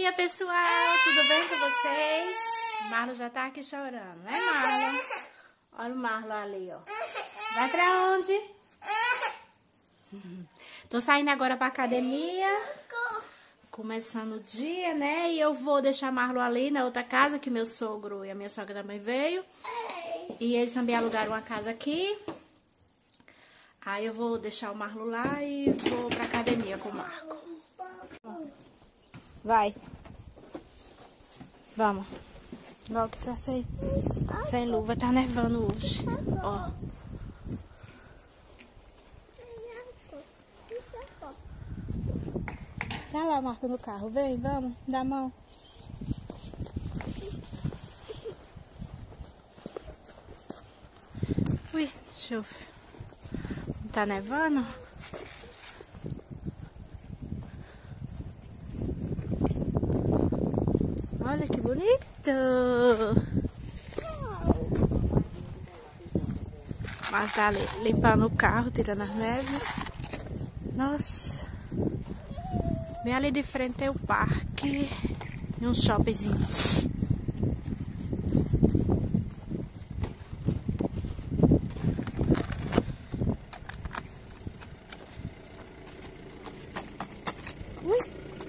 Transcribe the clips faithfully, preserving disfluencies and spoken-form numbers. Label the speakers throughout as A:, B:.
A: dia, pessoal! Tudo bem com vocês? Marlon já tá aqui chorando, né, Marlon? Olha o Marlon ali, ó. Vai pra onde? Tô saindo agora pra academia. Começando o dia, né? E eu vou deixar Marlon ali na outra casa, que meu sogro e a minha sogra também veio. E eles também alugaram uma casa aqui. Aí eu vou deixar o Marlon lá e vou pra academia com o Marco. Vai. Vamos. Logo que tá sem, sem luva, tá nevando hoje. Ó. Tá lá o Marco no carro. Vem, vamos. Dá a mão. Ui, deixa eu ver. Tá nevando? Olha que bonito! Mas tá ali, limpando o carro, tirando as neves. Nossa! Bem ali de frente tem o parque e um shoppingzinho. Ui!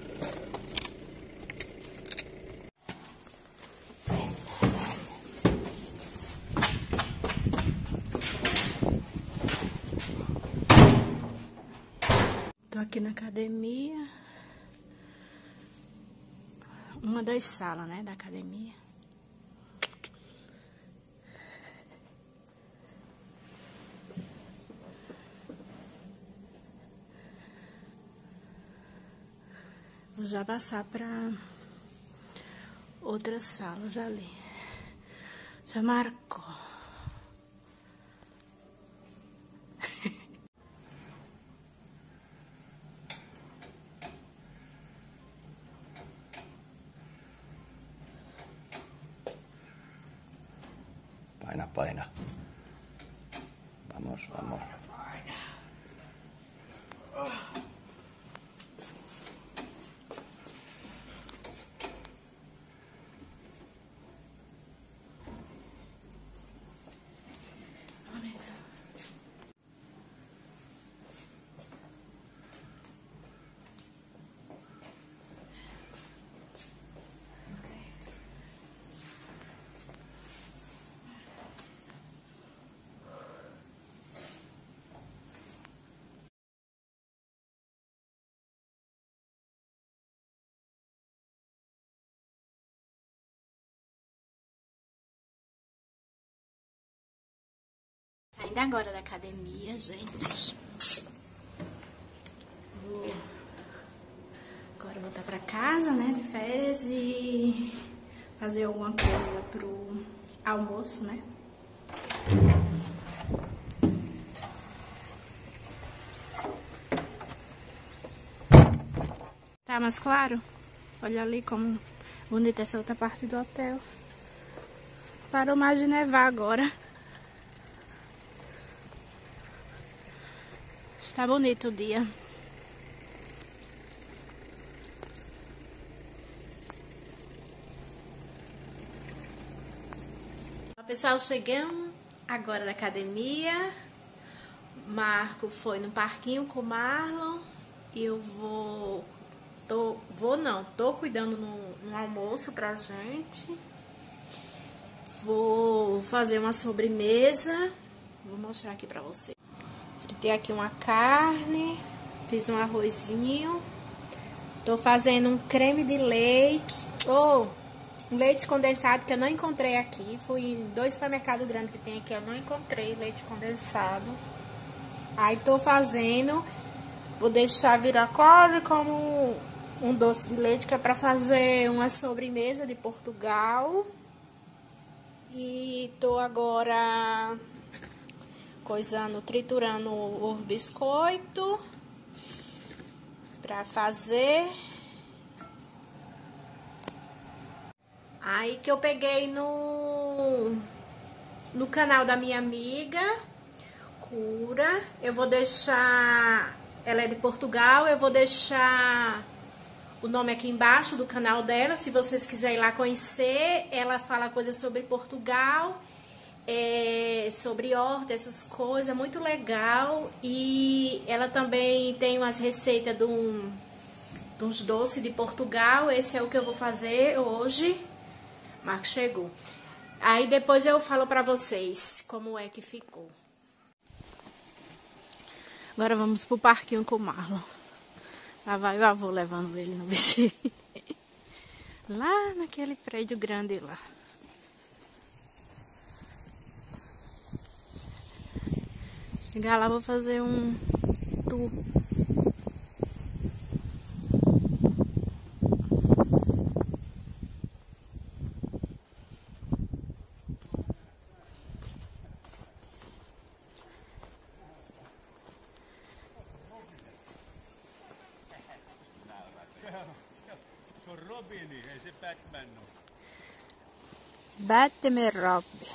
A: Tô aqui na academia. Uma das salas, né, da academia. Vou já passar para outras salas ali. Já marcou.
B: Paina, paina. Vamos, vamos.
A: Saindo agora da academia, gente. Vou agora voltar pra casa, né, de férias e fazer alguma coisa pro almoço, né? Tá mais claro? Olha ali como bonita essa outra parte do hotel. Parou mais de nevar agora. Está bonito o dia. Pessoal, chegamos agora da academia. Marco foi no parquinho com o Marlon. E eu vou... Tô, vou não, tô cuidando no, no almoço pra gente. Vou fazer uma sobremesa. Vou mostrar aqui pra vocês. Fritei aqui uma carne, fiz um arrozinho. Tô fazendo um creme de leite, ou oh, um leite condensado que eu não encontrei aqui. Fui em dois supermercados grandes que tem aqui, eu não encontrei leite condensado. Aí tô fazendo, vou deixar virar quase como um doce de leite, que é pra fazer uma sobremesa de Portugal. E tô agora coisando, triturando o biscoito pra fazer. Aí que eu peguei no no canal da minha amiga Cura. Eu vou deixar, ela é de Portugal, eu vou deixar o nome aqui embaixo do canal dela, se vocês quiserem ir lá conhecer. Ela fala coisas sobre Portugal, é, sobre horta, essas coisas, muito legal. E ela também tem umas receitas de, um, de uns doces de Portugal. Esse é o que eu vou fazer hoje. Marcos chegou. Aí depois eu falo pra vocês como é que ficou. Agora vamos pro parquinho com o Marlon. Lá vai o avô levando ele no bichinho. Lá naquele prédio grande lá. Chegar lá, vou fazer um tour.
B: Se on Robin, ei se Batman ole.
A: Batman Robin.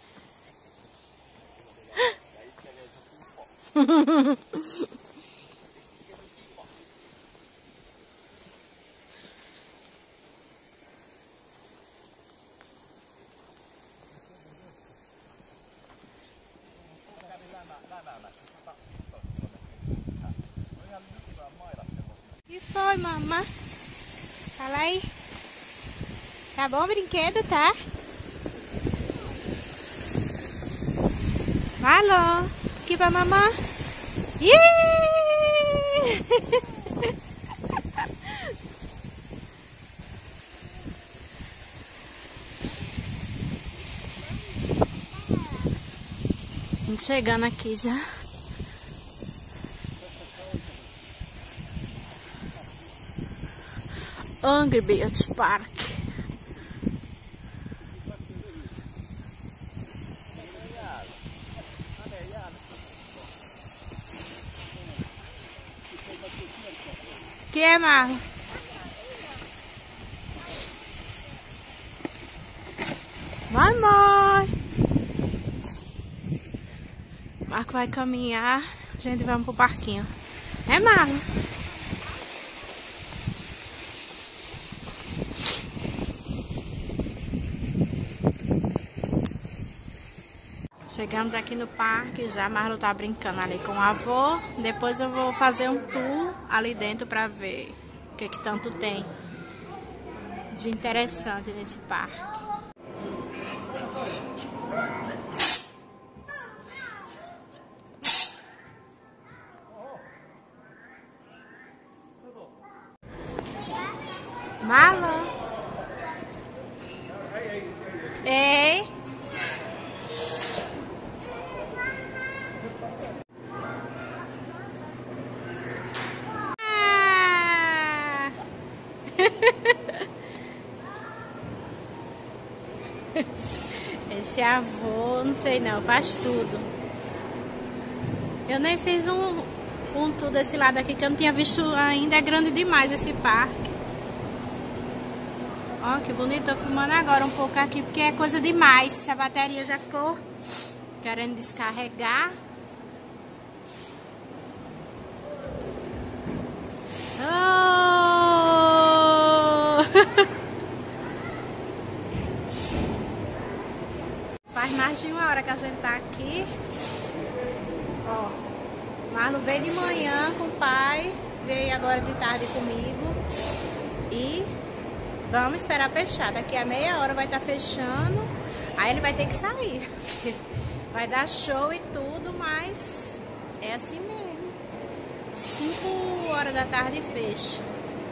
A: E foi, mamãe? Fala aí. Tá bom o brinquedo, tá? Alô? Aqui pra mamãe. Ih! Estamos chegando aqui já. Angry Birds Park. Que é, Marlon? Vai, mãe. Marco vai caminhar. A gente vai pro parquinho. É, Marlon? Chegamos aqui no parque, já Marlon tá brincando ali com o avô. Depois eu vou fazer um tour ali dentro pra ver o que que tanto tem de interessante nesse parque. Marlon? Ei? Ah! Esse avô, não sei não, faz tudo. Eu nem fiz um, um tour desse lado aqui que eu não tinha visto ainda, é grande demais esse parque. Ó, que bonito, tô filmando agora um pouco aqui, porque é coisa demais. A bateria já ficou querendo descarregar. Oh! Faz mais de uma hora que a gente tá aqui. Ó, Marlon veio de manhã com o pai, veio agora de tarde comigo. E vamos esperar fechar. Daqui a meia hora vai estar fechando. Aí ele vai ter que sair. Vai dar show e tudo, mas é assim mesmo. cinco horas da tarde fecha.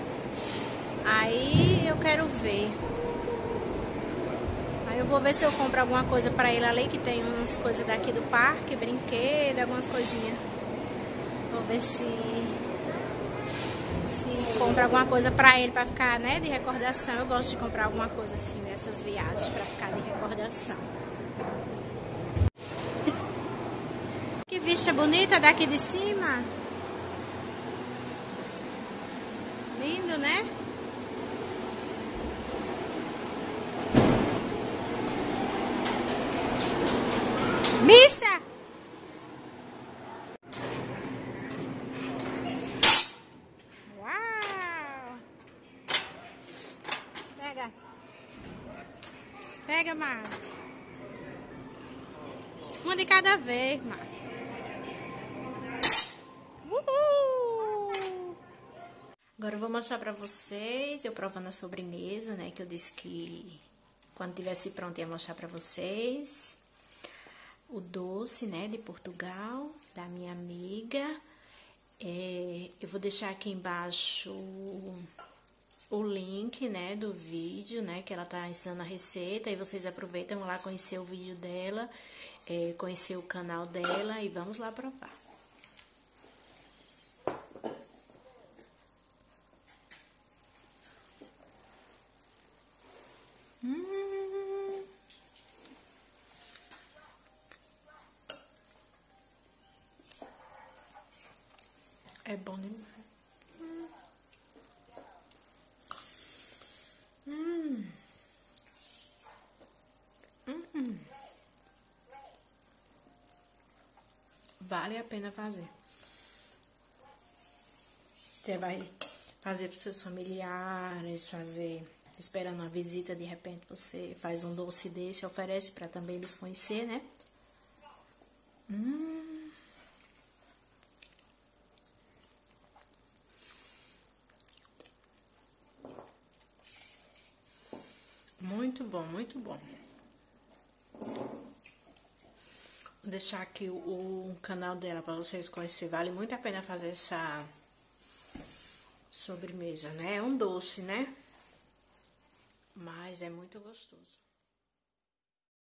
A: Aí eu quero ver. Aí eu vou ver se eu compro alguma coisa pra ele ali, que tem umas coisas daqui do parque, brinquedo, algumas coisinhas. Vou ver se... se compra alguma coisa pra ele, pra ficar, né, de recordação. Eu gosto de comprar alguma coisa assim, dessas viagens, pra ficar de recordação. Que vista bonita daqui de cima. Lindo, né? Missa! Pega. Pega, Mar. Uma de cada vez, Mar. Uhul! Agora eu vou mostrar pra vocês, eu provando a sobremesa, né? Que eu disse que quando tivesse pronto ia mostrar pra vocês. O doce, né, de Portugal, da minha amiga. É, eu vou deixar aqui embaixo o link, né, do vídeo, né, que ela tá ensinando a receita. E vocês aproveitam lá conhecer o vídeo dela, é, conhecer o canal dela e vamos lá provar. Hum. É bom demais. Hum. Hum. Hum. Vale a pena fazer. Você vai fazer para seus familiares, fazer esperando uma visita, de repente você faz um doce desse, oferece para também eles conhecer, né? Hum. Muito bom, muito bom. Vou deixar aqui o, o canal dela para vocês conhecerem. Vale muito a pena fazer essa sobremesa, né? É um doce, né? Mas é muito gostoso.